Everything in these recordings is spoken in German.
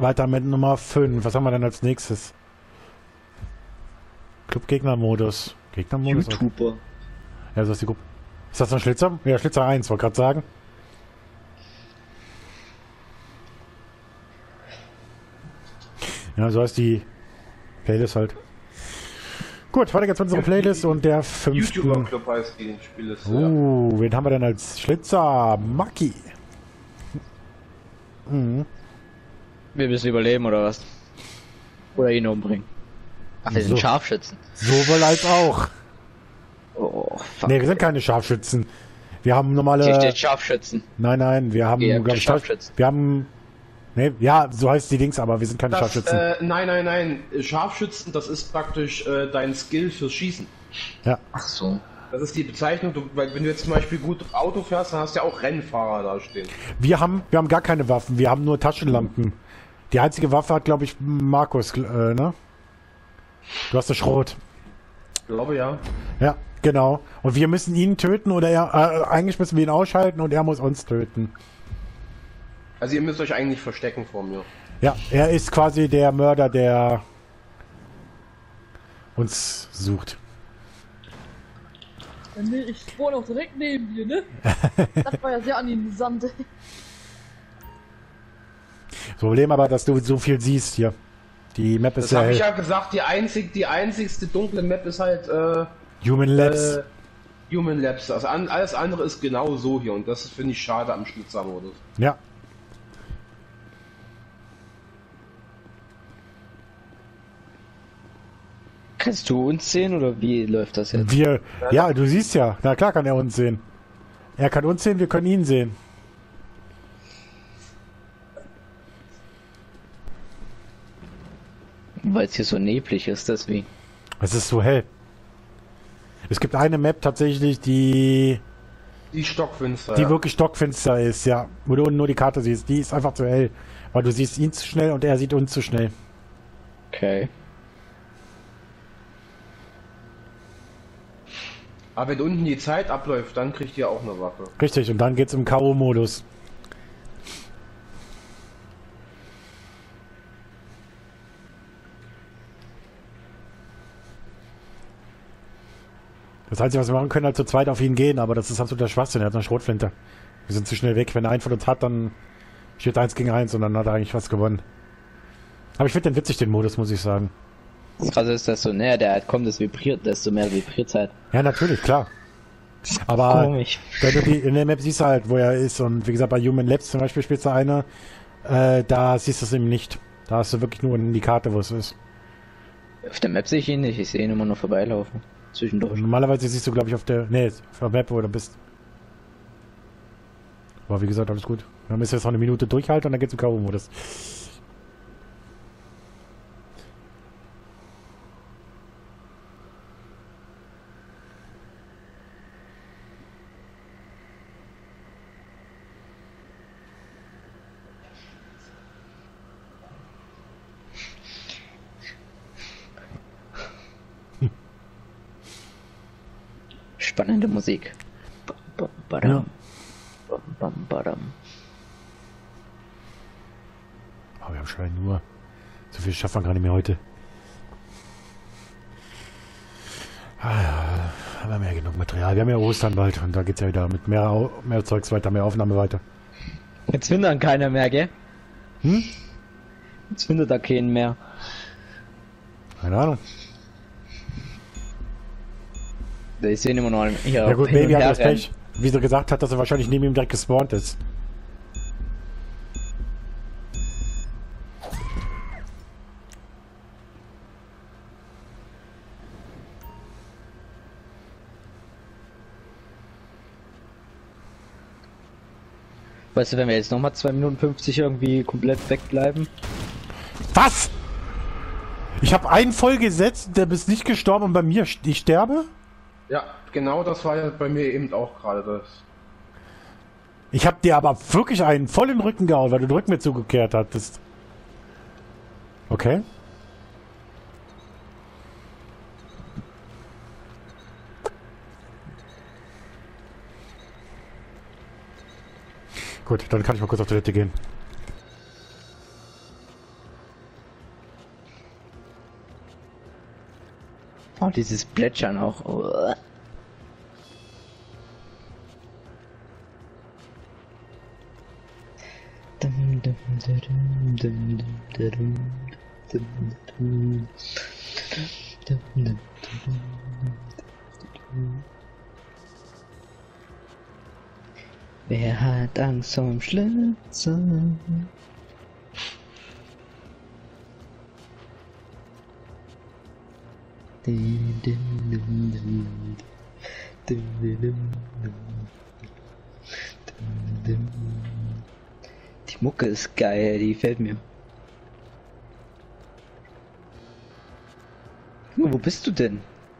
weiter mit Nummer 5. Was haben wir denn als nächstes? Club-Gegner-Modus. Gegner-Modus? YouTuber. Ja, so ist die Gruppe. Ist das ein Schlitzer? Ja, Schlitzer 1, wollte gerade sagen. Ja, so heißt die Playlist halt. Gut, weiter geht's mit unserer Playlist und der 5. YouTuber-Club heißt die Spielliste. Wen haben wir denn als Schlitzer? Maki. Wir müssen überleben, oder was? Oder ihn umbringen. Ach, wir sind Scharfschützen. Sowohl als auch. Oh, fuck. Ne, wir sind keine Scharfschützen. Wir haben normale... Hier steht Scharfschützen. Nein, wir haben, Ja, glaube ich, Scharfschützen. wir haben... Ne, ja, so heißt die Dings, aber wir sind keine Das, Scharfschützen. nein. Scharfschützen, das ist praktisch dein Skill fürs Schießen. Ja. Ach so. Das ist die Bezeichnung, weil wenn du jetzt zum Beispiel gut Auto fährst, dann hast du ja auch Rennfahrer da stehen. Wir haben gar keine Waffen, wir haben nur Taschenlampen. Die einzige Waffe hat, glaube ich, Markus, ne? Du hast das Schrot. Ich glaube ja. Ja, genau. Und wir müssen ihn töten oder eigentlich müssen wir ihn ausschalten und er muss uns töten. Also ihr müsst euch eigentlich verstecken vor mir. Ja, er ist quasi der Mörder, der uns sucht. Nee, ich wohne auch direkt neben dir, ne? Das war ja sehr amüsant. Das Problem aber, dass du so viel siehst hier. Die Map ist Das habe sehr ich hell. ja gesagt, die einzigste dunkle Map ist halt Human Labs. Human Labs. Also alles andere ist genau so hier und das finde ich schade am Schlitzermodus. Ja. Kannst du uns sehen oder wie läuft das jetzt? Ja, du siehst ja. Na klar kann er uns sehen. Er kann uns sehen, wir können ihn sehen. Weil es hier so neblig ist, deswegen. Es ist so hell. Es gibt eine Map tatsächlich, die Stockfinster. wirklich stockfinster ist, ja. Wo du unten nur die Karte siehst. Die ist einfach zu hell. Weil du siehst ihn zu schnell und er sieht uns zu schnell. Okay. Aber wenn unten die Zeit abläuft, dann kriegt ihr auch eine Waffe. Richtig, und dann geht's im K.O.-Modus. Das Einzige, was wir machen können, halt zu zweit auf ihn gehen, aber das ist absoluter Schwachsinn. Er hat eine Schrotflinte. Wir sind zu schnell weg. Wenn er einen von uns hat, dann steht 1 gegen 1 und dann hat er eigentlich fast gewonnen. Aber ich finde den witzig, den Modus, muss ich sagen. Das Krasse ist, dass so näher der halt kommt, das vibriert, desto mehr vibriert halt. Ja, natürlich, klar. Aber Komisch. wenn du in der Map siehst halt, wo er ist und wie gesagt, bei Human Labs zum Beispiel spielst du eine, da siehst du es eben nicht. Da hast du wirklich nur die Karte, wo es ist. Auf der Map sehe ich ihn nicht, ich sehe ihn immer nur vorbeilaufen. Zwischendurch. Normalerweise siehst du, glaube ich, auf der Map, wo du bist. Aber wie gesagt, alles gut. Wir müssen jetzt noch eine Minute durchhalten und dann geht's im K.O.-Modus. Spannende Musik. Bam, badam. Ja. Bam, bam, badam. Aber wir haben schon nur. So viel schaffen wir gar nicht mehr heute. Haben wir mehr genug Material. Wir haben ja Ostern bald und da geht's ja wieder mit mehr Zeugs weiter, mehr Aufnahme weiter. Jetzt findet dann keiner mehr, gell? Jetzt findet da keinen mehr. Keine Ahnung. Ich sehe immer noch einen. Ja gut, Baby hat das Pech. Wie sie gesagt hat, dass er wahrscheinlich neben ihm direkt gespawnt ist. Weißt du, wenn wir jetzt nochmal 2 Minuten 50 irgendwie komplett wegbleiben? Was? Ich habe einen voll gesetzt, der bist nicht gestorben und bei mir, ich sterbe? Ja, genau das war ja bei mir eben auch gerade das. Ich habe dir aber wirklich einen voll in den Rücken gehauen, weil du den Rücken mir zugekehrt hattest. Okay. Gut, dann kann ich mal kurz auf Toilette gehen. Oh, dieses Plätschern auch. Oh. Wer hat Angst vom Schlitzer? Die Mucke ist geil, die gefällt mir. Wo bist du denn?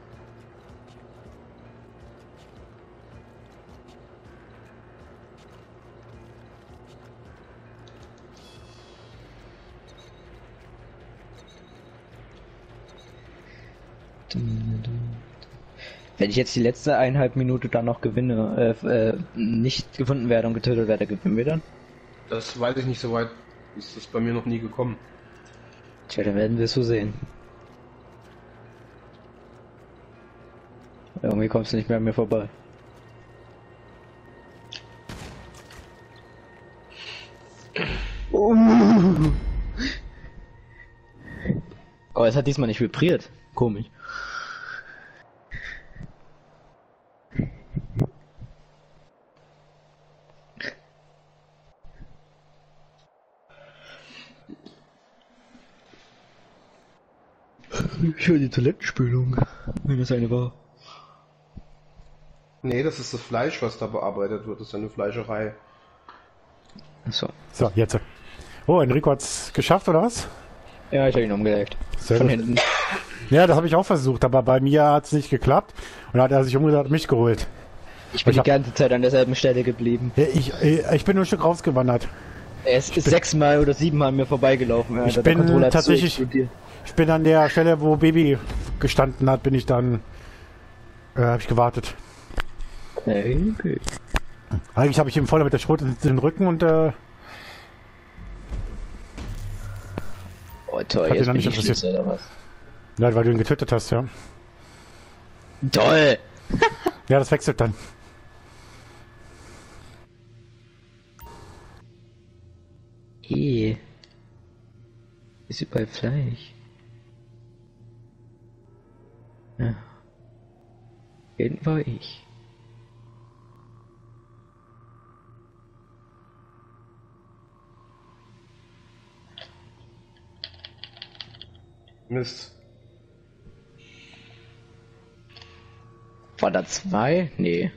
Wenn ich jetzt die letzte 1,5 Minute dann noch gewinne, nicht gefunden werde und getötet werde, gewinnen wir dann? Das weiß ich nicht, so weit ist das bei mir noch nie gekommen. Tja, dann werden wir es so sehen. Irgendwie kommst du nicht mehr an mir vorbei. Oh, es hat diesmal nicht vibriert. Komisch. Ich höre die Toilettenspülung, wenn das eine war. Nee, das ist das Fleisch, was da bearbeitet wird. Das ist eine Fleischerei. Achso. So, jetzt. Oh, Enrico hat's geschafft, oder was? Ja, ich habe ihn umgelegt. Sehr Von gut. hinten. Ja, das habe ich auch versucht, aber bei mir hat's nicht geklappt. Und da hat er sich umgedreht und mich geholt. Ich bin Ich die hab- ganze Zeit an derselben Stelle geblieben. Ja, ich bin nur ein Stück rausgewandert. Er ist 6-mal oder 7-mal an mir vorbeigelaufen. Ich Der bin Controller hat so tatsächlich- explodiert. Ich bin an der Stelle, wo Baby gestanden hat, bin ich dann... habe ich gewartet. Okay. Eigentlich habe ich ihm voll mit der Schrot in den Rücken und... Oh toll, Hat ihn jetzt noch bin nicht ich interessiert. Schlüssel oder was? ja, weil du ihn getötet hast, ja. Toll! Ja, das wechselt dann. Ist überall Fleisch. Ja. Hinten war ich. Mist. War da 2? Nee.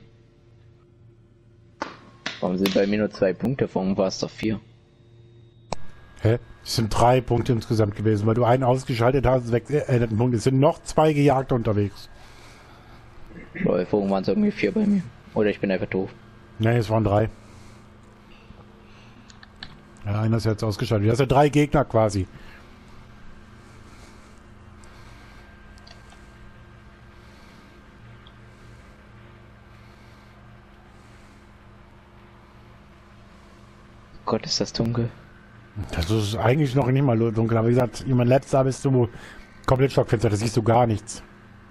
Warum sind bei mir nur 2 Punkte? Warum war es doch 4? Hä? Es sind 3 Punkte insgesamt gewesen, weil du einen ausgeschaltet hast, weg, Punkt. Es sind noch 2 Gejagte unterwegs. Warum waren es irgendwie 4 bei mir? Oder ich bin einfach doof. Nee, es waren 3. Ja, einer ist jetzt ausgeschaltet. Du hast ja 3 Gegner quasi. Gott, ist das dunkel. Das ist eigentlich noch nicht mal dunkel, aber wie gesagt, jemand letzter bist du komplett Stockfenster, da siehst du gar nichts.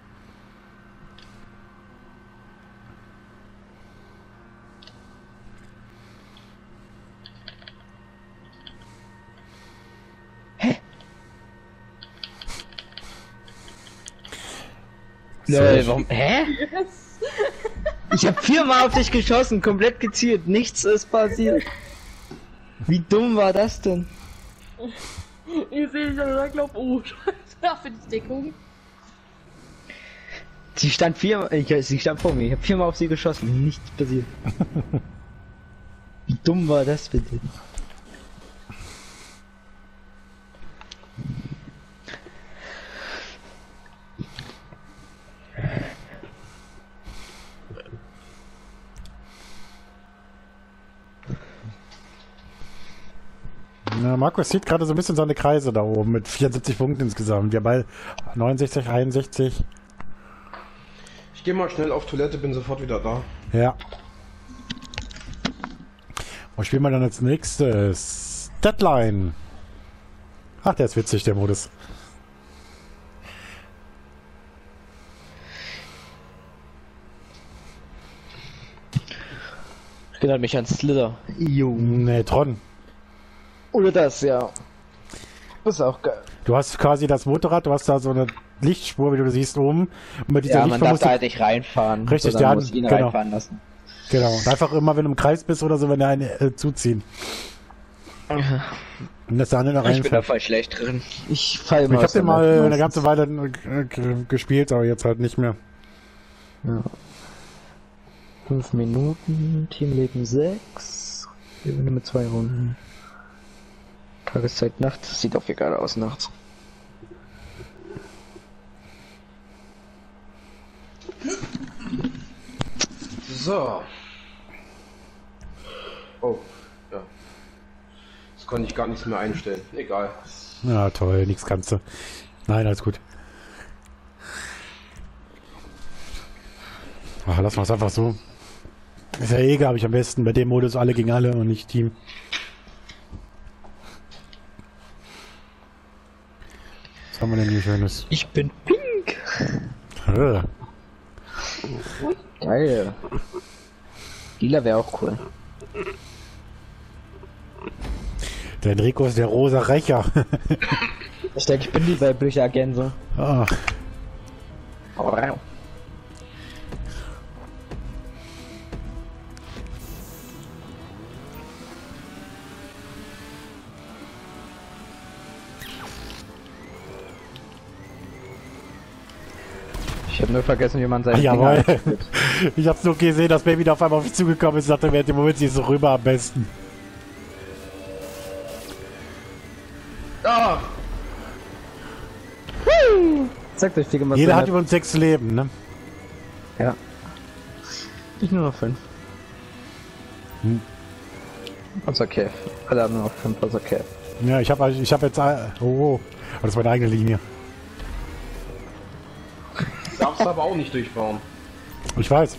Lol, warum? Hä? Yes. Ich hab 4-mal auf dich geschossen, komplett gezielt. Nichts ist passiert. Wie dumm war das denn? Ich sehe dich dann glaub, oh, scheiße, für die Deckung. Sie stand sie stand vor mir. Ich hab 4-mal auf sie geschossen. Nichts passiert. Wie dumm war das bitte? Na, Markus zieht gerade so ein bisschen seine Kreise da oben mit 74 Punkten insgesamt. Wir bei 69, 61. Ich gehe mal schnell auf Toilette, bin sofort wieder da. Ja. Was spielen wir dann als nächstes? Deadline. Ach, der ist witzig, der Modus. Erinnert mich an Slither. Jo. Nee, Tron. Oder das, ja. Das ist auch geil. Du hast quasi das Motorrad, du hast da so eine Lichtspur, wie du siehst, oben. Und mit dieser Ja, man Lichtspur darf musst da du... halt nicht reinfahren. Richtig, sondern der muss ihn genau. reinfahren lassen. Genau. Und einfach immer, wenn du im Kreis bist oder so, wenn der einen zuziehen. Und das der andere Ich bin da reinfährt. voll schlecht drin. Ich fall Ich immer hab aus den der mal Map eine ganze meistens. Weile gespielt, aber jetzt halt nicht mehr. Ja. 5 Minuten, Teamleben 6. Wir sind mit 2 Runden. Tageszeit, Nacht. Sieht auf jeden Fall aus nachts. So. Oh, ja. Das konnte ich gar nichts mehr einstellen. Egal. Ja, toll, nichts kannst du. Nein, alles gut. Ach, lassen wir es einfach so. Ist ja egal, habe ich am besten bei dem Modus alle gegen alle und nicht Team. Was haben wir denn hier Schönes? Ich bin pink. Äh, Geil. Lila wäre auch cool. Der Enrico ist der rosa Rächer. Ich denke, ich bin die weibliche Agente. Ah, Ich habe nur vergessen, wie man seinen jawohl. Finger einstellt. Ich hab's nur gesehen, dass Baby da auf einmal auf mich zugekommen ist und sagte, während dem Moment sie ist so rüber am besten. Ah! Sagt euch, Digga, was Jeder so hat nett- über uns 6 Leben, ne? Ja. Ich nur noch 5. Also okay. Alle haben nur noch 5, also okay. Ja, ich hab jetzt... Oh, das ist meine eigene Linie. Darfst aber auch nicht durchbauen. Ich weiß.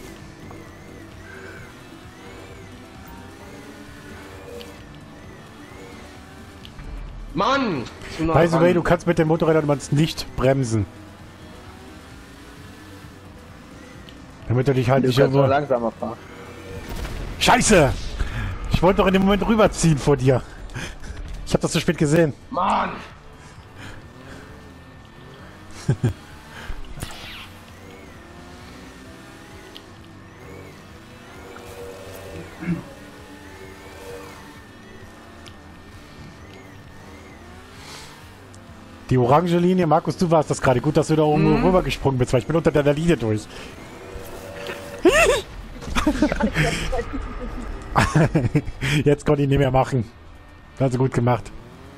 Mann! Zu nah By the way, ran. du kannst mit dem Motorrad nicht bremsen. Damit du dich halt Du nicht kannst irgendwo... nur langsamer fahren. Scheiße! Ich wollte doch in dem Moment rüberziehen vor dir. Ich habe das zu spät gesehen. Mann! Die orange Linie, Markus, du warst das gerade. Gut, dass du da oben rübergesprungen bist, weil ich bin unter deiner Linie durch. Jetzt konnte ich nicht mehr machen. Hast du gut gemacht.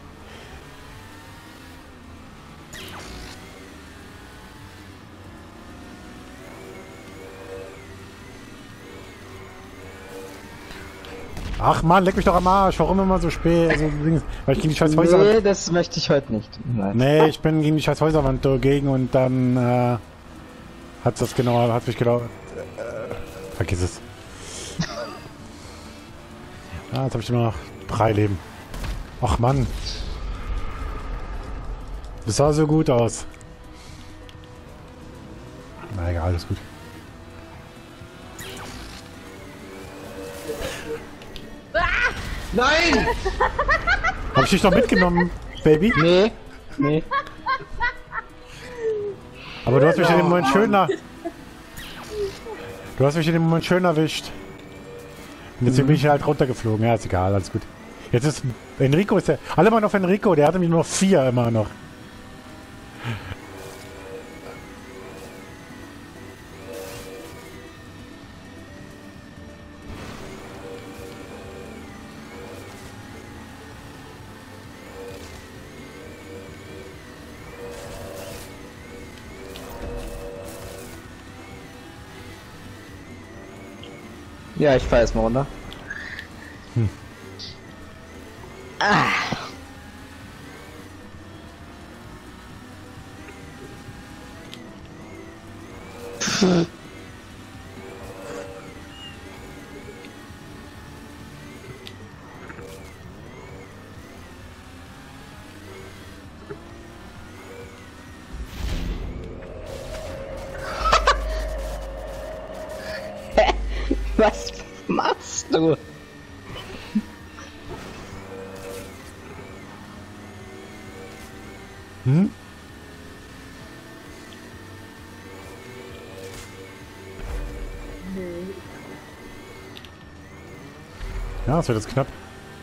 Ach man, leck mich doch am Arsch. Warum immer so spät? Also, weil ich gegen die scheiß Häuserwand... Nee, das möchte ich heute nicht. Nein. Nee, ich bin gegen die scheiß Häuserwand dagegen und dann hat mich genau... vergiss es. Ah, jetzt habe ich nur noch 3 Leben. Ach Mann. Das sah so gut aus. Na egal, alles gut. Nein! Hab ich dich noch mitgenommen, Baby? Nee. Nee. Aber du hast mich in dem Moment schön Du hast mich in dem Moment schön erwischt. Und deswegen bin ich halt runtergeflogen. Ja, ist egal, alles gut. Jetzt ist Enrico ist der. Alle mal auf Enrico, der hatte mich nur noch 4 immer noch. Ja, ich fahr erstmal runter. Was machst Du. Hm? Nee. Ja, das wird jetzt knapp.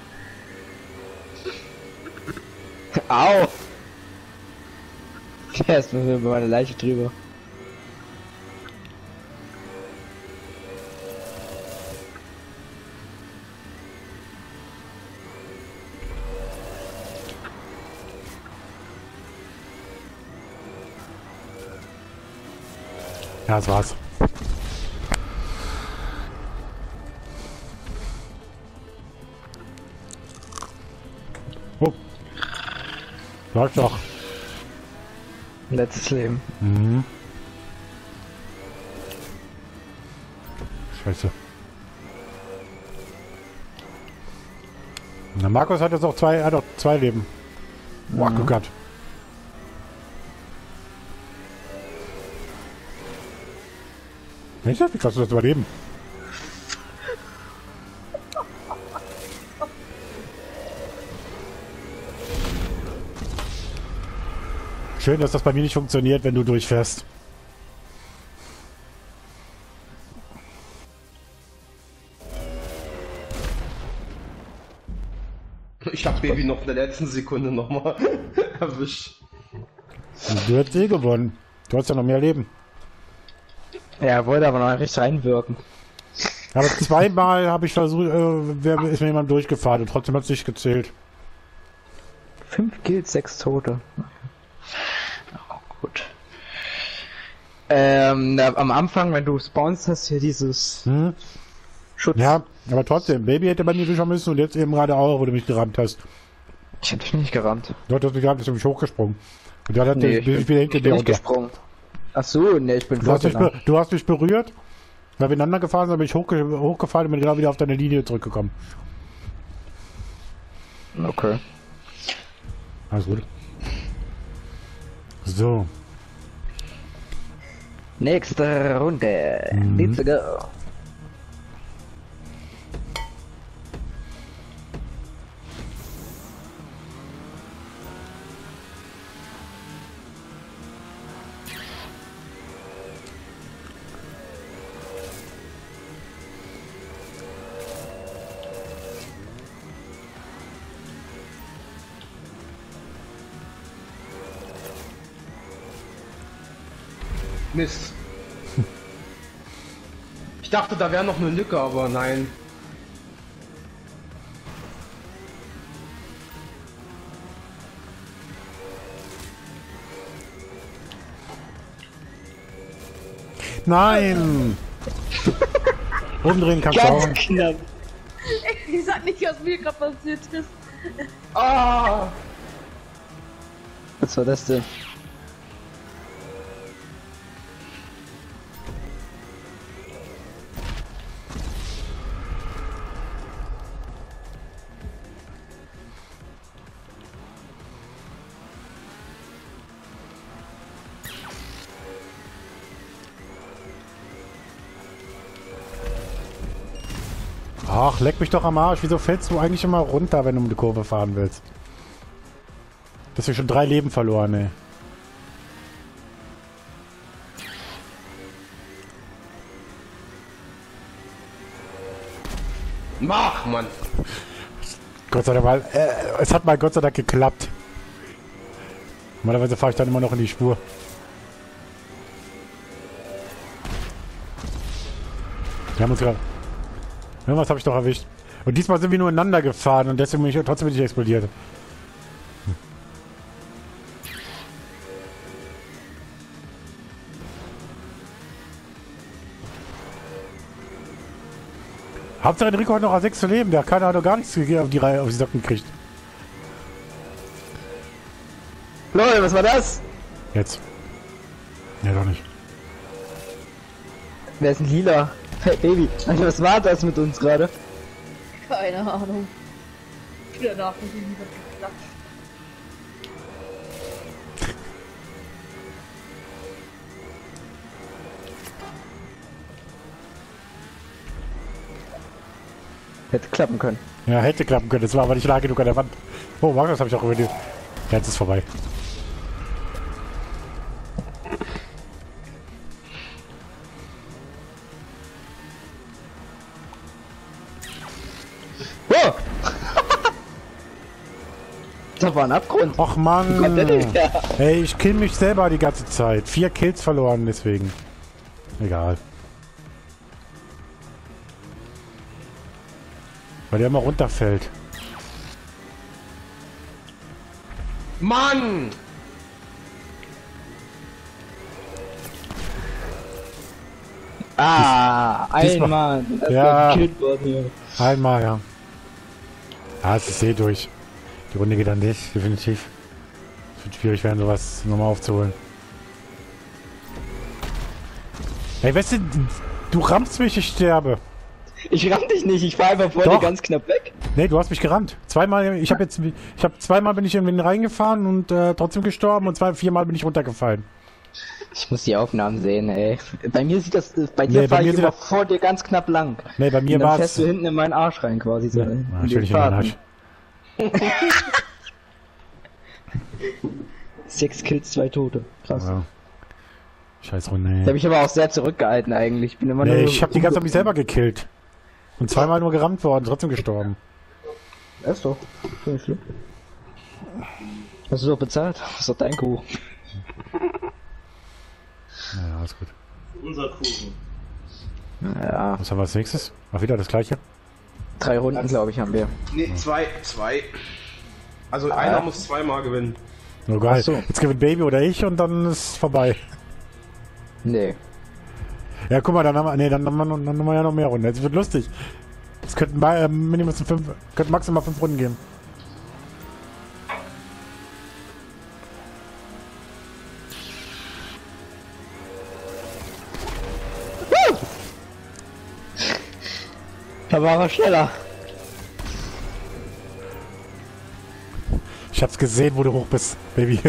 Au! Erst mal über meine Leiche drüber. Ja, das war's. Oh. Läuft doch. Letztes Leben. Mhm. Scheiße. Na, Markus hat jetzt auch zwei Leben. Boah, guck Gott. Mensch, wie kannst du das überleben? Schön, dass das bei mir nicht funktioniert, wenn du durchfährst. Ich hab Baby noch in der letzten Sekunde nochmal erwischt. Und du hast eh gewonnen. Du hast ja noch mehr Leben. Ja, wollte aber noch richtig reinwirken. Aber zweimal habe ich versucht, ist mir jemand durchgefahren und trotzdem hat es nicht gezählt. 5 Kills, 6 Tote. Oh, gut. Am Anfang, wenn du spawnst, hast du hier dieses Schutz. Ja, aber trotzdem, Baby hätte bei mir durchschauen müssen und jetzt eben gerade auch, wo du mich gerammt hast. Ich hab dich nicht gerammt. Du hattest mich gerammt, bist nämlich hochgesprungen. Und dann hat Nee, ich wieder hinter dir nicht runter. gesprungen. Ach so, ne, ich bin Du hast, vorgegangen. du hast mich berührt, weil wir ineinander gefahren sind, bin ich hochgefallen und bin genau wieder auf deine Linie zurückgekommen. Okay. Alles gut. So. Nächste Runde. Let's go. Mist. Ich dachte, da wäre noch eine Lücke, aber nein. Nein! Umdrehen kannst du auch. Ganz knapp. Ich sag nicht, was mir gerade passiert ist. Ah! Was war das denn? Ach, leck mich doch am Arsch. Wieso fällst du eigentlich immer runter, wenn du um die Kurve fahren willst? Das ist schon 3 Leben verloren, ey. Mach, Mann! Gott sei Dank, es hat mal Gott sei Dank geklappt. Normalerweise fahre ich dann immer noch in die Spur. Wir haben uns gerade... Irgendwas habe ich doch erwischt. Und diesmal sind wir nur ineinander gefahren und deswegen bin ich trotzdem nicht explodiert. Hauptsache Enrico hat noch A6 zu leben. Der hat doch gar nichts auf die Reihe, auf die Socken gekriegt. Leute, was war das? Jetzt. Ja, doch nicht. Wer ist ein Lila? Hey, Baby, Alter, was war das mit uns gerade? Keine Ahnung. Der Nachricht wird geklatscht. Hätte klappen können. Ja, hätte klappen können. Das war aber nicht nah genug an der Wand. Oh, Markus, habe ich auch über die... Ja, jetzt ist vorbei. Oh! Das war ein Abgrund. Och Mann. Kommt der nicht her? Ey, ich kill mich selber die ganze Zeit. 4 Kills verloren deswegen. Egal. Weil der immer runterfällt. Mann! Ah, diesmal- einmal. Das Ja. war gekillt worden hier. Einmal, ja. Ah, es ist eh durch. Die Runde geht dann nicht, definitiv. Es wird schwierig werden, sowas nochmal aufzuholen. Ey, weißt du, du rammst mich, ich sterbe. Ich ramm dich nicht, ich war einfach vor Doch. dir ganz knapp weg. Nee, du hast mich gerammt. Zweimal, ich habe zweimal bin ich in den reingefahren und trotzdem gestorben und 4-mal bin ich runtergefallen. Ich muss die Aufnahmen sehen, ey. Bei mir sieht das, bei dir Nee, bei fahr mir ich sieht immer das- vor dir ganz knapp lang. Nee, bei mir Und dann war fährst es... du hinten in meinen Arsch rein quasi so. Ja, in den natürlich in den Faden. Arsch. 6 Kills, 2 Tote. Krass. Ja. Scheiß Runde, Da ey. habe ich aber auch sehr zurückgehalten eigentlich. Ich bin immer Nee, nur ich habe die ganze Zeit mich selber gekillt. Und zweimal nur gerammt worden, trotzdem gestorben. Ist doch. Nicht schlimm. Hast du doch bezahlt? Das ist doch dein Kuh. Ja, alles gut. Unser Kuchen. Ja, Was haben wir als nächstes? Ach, wieder das gleiche? 3 Runden glaube ich haben wir. Nee, zwei. Also einer muss zweimal gewinnen. Oh geil. Ach so. Jetzt gewinnt Baby oder ich und dann ist vorbei. Nee. Ja, guck mal, dann haben wir ja noch mehr Runden. Es wird lustig. Es könnten könnten maximal 5 Runden geben. Da war er schneller. Ich hab's gesehen, wo du hoch bist, Baby.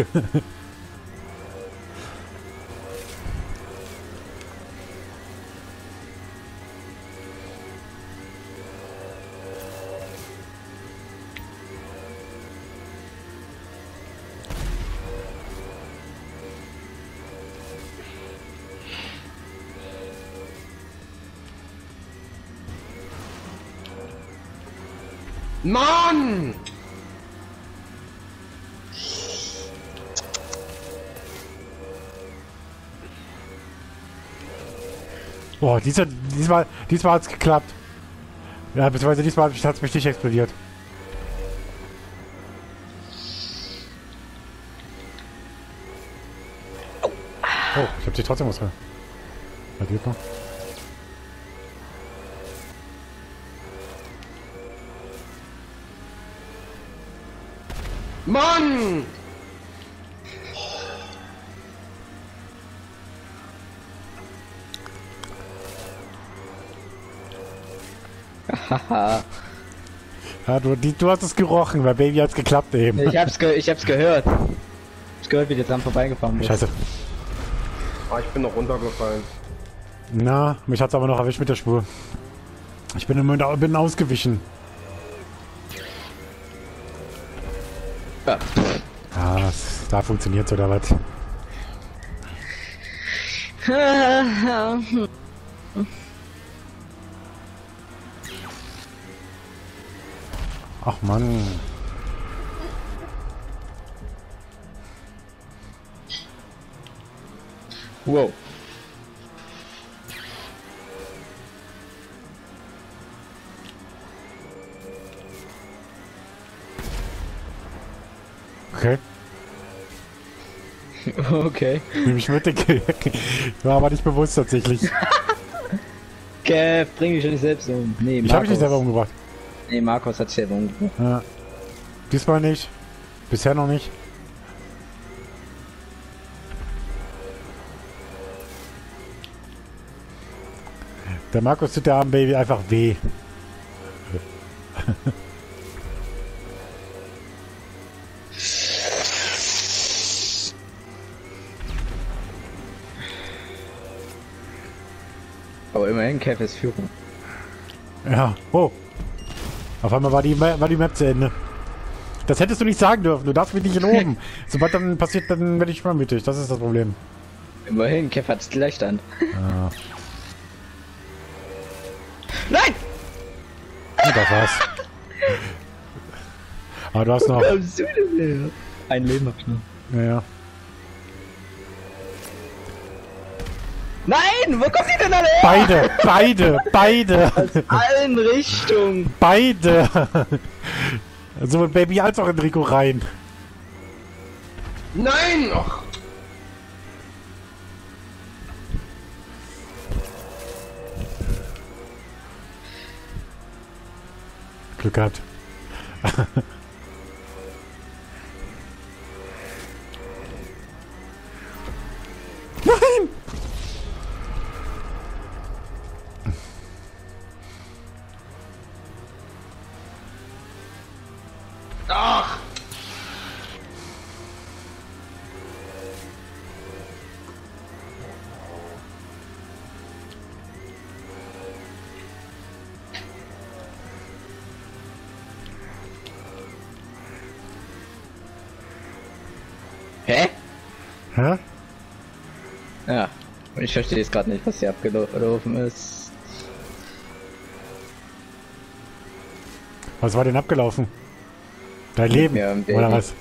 Mann! Boah, diesmal hat's geklappt. Ja, beziehungsweise diesmal hat's mich nicht explodiert. Oh, ich hab dich trotzdem ausgehört. Bei dir noch? Mann! Haha. Ja, du hast es gerochen, weil Baby hat's geklappt eben. Ich hab's gehört. Ich hab's gehört, wie du dran vorbeigefahren bist. Scheiße. Ah, ich bin noch runtergefallen. Na, mich hat's aber noch erwischt mit der Spur. Ich bin ausgewichen. Ja. Ah, da funktioniert's oder was? Ach Mann. Wow. Okay. Okay. Nehme ich mit. War aber nicht bewusst tatsächlich. Kev, bring dich schon nicht selbst um. Nee, Ich habe mich nicht selber umgebracht. Nee, Markus hat sich selber umgebracht. Ja. Diesmal nicht. Bisher noch nicht. Der Markus tut der armen Baby einfach weh. Aber immerhin Kev ist Führung. Ja. Oh. Auf einmal war die Map zu Ende. Das hättest du nicht sagen dürfen. Du darfst mich nicht in oben. Sobald dann passiert, dann werde ich schwammütig. Das ist das Problem. Immerhin, Kev hat Gleichstand. Ah. Nein! Ja, das war's. Aber du hast noch... Ein Leben hab ich noch. Naja. Nein! Wo kommt die denn alle her? Beide! Aus allen Richtungen! Beide! Sowohl Baby als auch Enrico rein. Nein! Och. Glück gehabt. Nein! Ach! Hä? Hä? Ja. Und ich verstehe jetzt gerade nicht, was hier abgelaufen ist. Was war denn abgelaufen? Dein Leben? Ja, ein Baby. Oder was?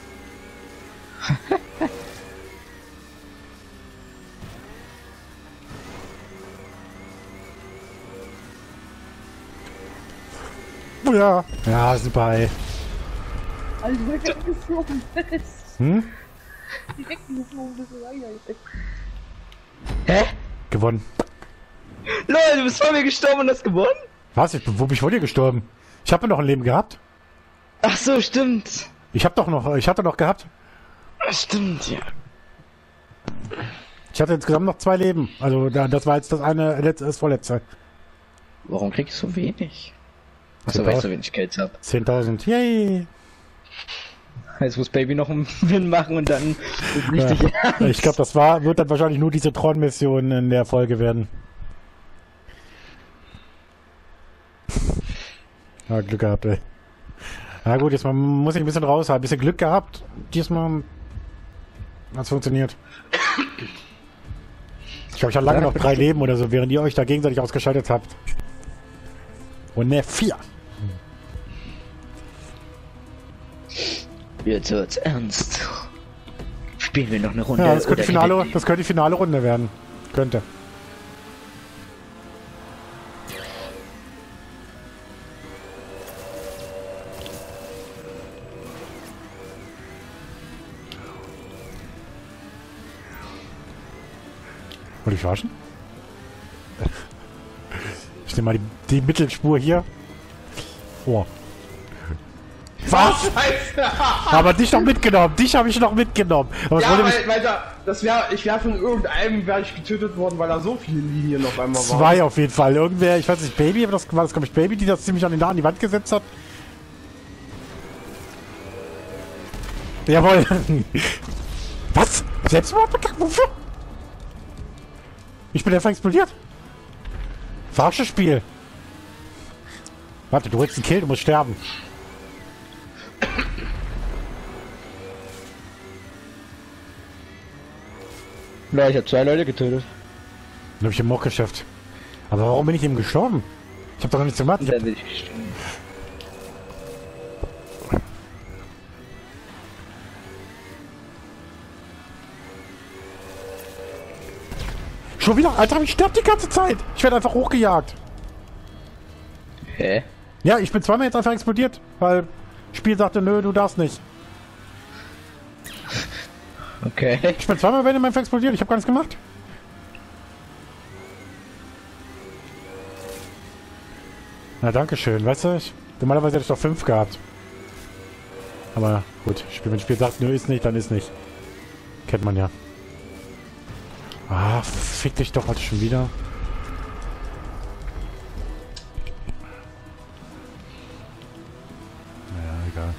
Ja. Ja, super, ey. Also weggeflogen ist. Hm? Die weggeflogen ist. Hä? Gewonnen. Lol, du bist vor mir gestorben und hast gewonnen? Was? Wo bin ich vor dir gestorben? Ich habe noch ein Leben gehabt. Ach so, stimmt. Ich hatte noch gehabt. Stimmt, ja. Ich hatte insgesamt noch 2 Leben. Also das war jetzt das vorletzte. Warum krieg ich so wenig? Achso, weil ich so wenig Geld hab. 10.000. Yay! Jetzt muss Baby noch einen Win machen und dann ist richtig ernst. Ich glaube, wird dann wahrscheinlich nur diese Tron-Mission in der Folge werden. Ja, Glück gehabt, ey. Na gut, jetzt muss ich ein bisschen raus haben. Ein bisschen Glück gehabt. Diesmal hat's funktioniert. Ich glaube, ich habe lange noch 3 Leben oder so, während ihr euch da gegenseitig ausgeschaltet habt. Und ne, 4. Jetzt wird's ernst. Spielen wir noch eine Runde? Ja, das könnte oder die finale Runde werden. Könnte. Wollte ich verarschen? Ich nehme mal die Mittelspur hier. Oh. Was? Aber dich noch mitgenommen. Dich habe ich noch mitgenommen. Aber Ja, weil ich wäre von irgendeinem getötet worden, weil da so viele Linien auf einmal waren. 2 auf jeden Fall. Irgendwer, ich weiß nicht, Baby, aber das war das, glaube ich, Baby, die das ziemlich an die Wand gesetzt hat. Jawohl. Was? Selbstmord? Wofür? Ich bin einfach explodiert. Verarsche Spiel. Warte, du holst einen Kill, du musst sterben. Ja, ich habe 2 Leute getötet. Dann habe ich im Mock geschafft. Aber warum bin ich eben gestorben? Ich habe doch noch nichts gemacht. Da bin ich gestorben. Schon wieder? Alter, ich sterbe die ganze Zeit. Ich werde einfach hochgejagt. Hä? Ja, ich bin zweimal jetzt einfach explodiert, weil das Spiel sagte, nö, du darfst nicht. Okay. Ich bin zweimal bei dem einfach explodiert, ich habe gar nichts gemacht. Na, danke schön, weißt du, normalerweise hätte ich doch 5 gehabt. Aber gut, wenn das Spiel sagt, nö, ist nicht, dann ist nicht. Kennt man ja. Ah, fick dich doch heute schon wieder. Naja, egal.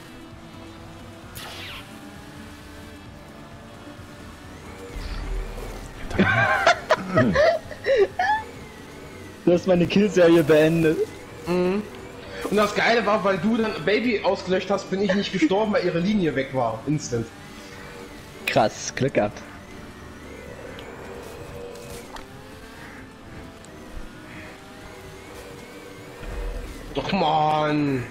Du hast meine Killserie beendet. Mhm. Und das Geile war, weil du dann Baby ausgelöscht hast, bin ich nicht gestorben, weil ihre Linie weg war. Instant. Krass, Glück gehabt. Doch man.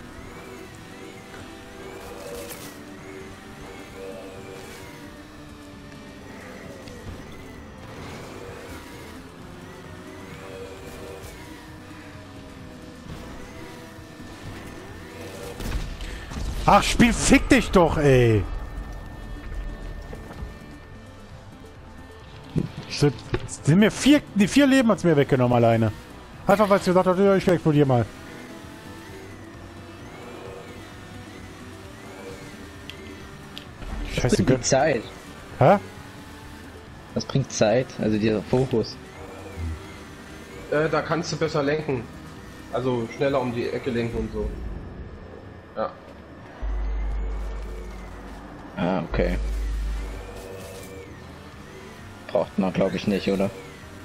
Ach, Spiel, fick dich doch, ey! Sind mir vier Leben hat's mir weggenommen alleine. Einfach weil es gesagt hat, ja, ich explodiere mal. Scheiße, Das bringt Zeit. Hä? Das bringt Zeit, also dieser Fokus. Da kannst du besser lenken. Also schneller um die Ecke lenken und so. Ja. Ah, okay. Braucht man, glaube ich, nicht, oder?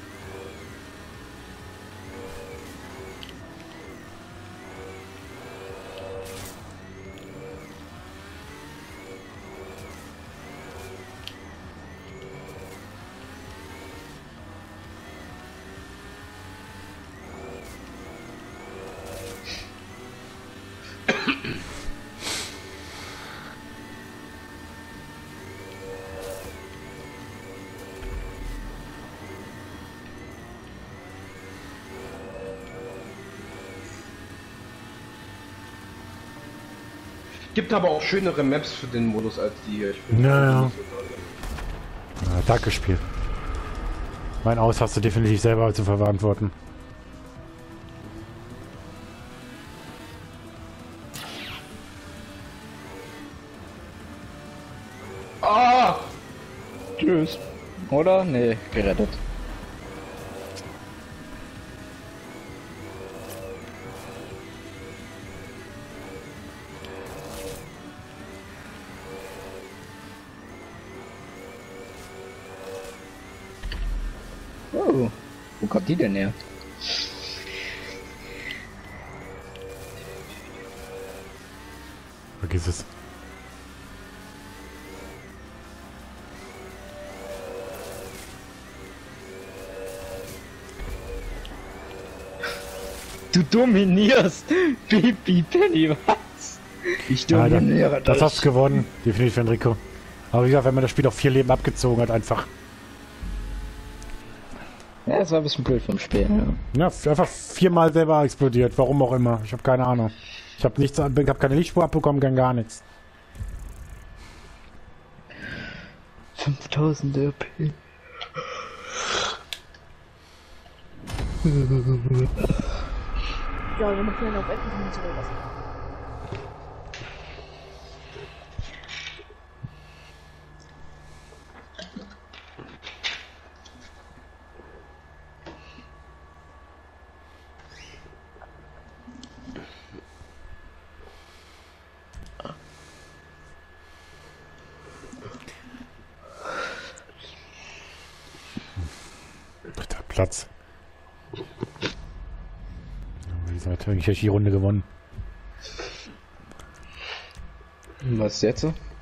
Gibt aber auch schönere Maps für den Modus als die hier. Ich find Ja. Danke, Spiel. Mein Aus hast du definitiv selber zu verantworten. Ah! Tschüss. Oder? Nee, gerettet. Oh, wo kommt die denn her? Vergiss es. Du dominierst! Bibi Penny, was? Ich dominiere das hast du gewonnen. Definitiv, Enrico. Aber wie gesagt, wenn man das Spiel auf 4 Leben abgezogen hat, einfach. Ja, das war ein bisschen blöd vom Spiel, ja. Ja, einfach 4-mal selber explodiert. Warum auch immer. Ich habe keine Ahnung. Ich habe nichts, ich habe keine Lichtspur abbekommen, gar nichts. 5000 RP. Ja, wenn man auf Ecken und so was. Dritter Platz. Wie gesagt, eigentlich hätte ich die Runde gewonnen. Was jetzt?